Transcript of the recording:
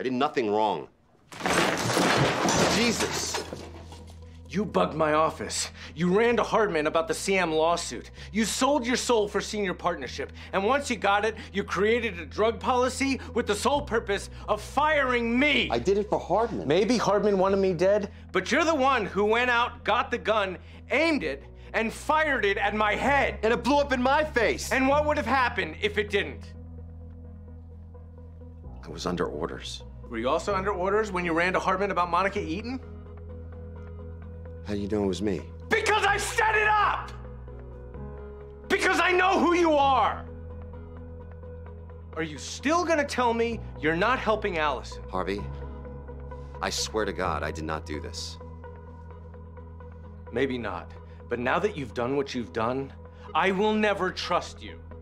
I did nothing wrong. Jesus. You bugged my office. You ran to Hardman about the CM lawsuit. You sold your soul for senior partnership. And once you got it, you created a drug policy with the sole purpose of firing me. I did it for Hardman. Maybe Hardman wanted me dead, but you're the one who went out, got the gun, aimed it, and fired it at my head. And it blew up in my face. And what would have happened if it didn't? I was under orders. Were you also under orders when you ran to Hardman about Monica Eaton? How do you know it was me? Because I set it up! Because I know who you are! Are you still gonna tell me you're not helping Allison? Harvey, I swear to God, I did not do this. Maybe not, but now that you've done what you've done, I will never trust you.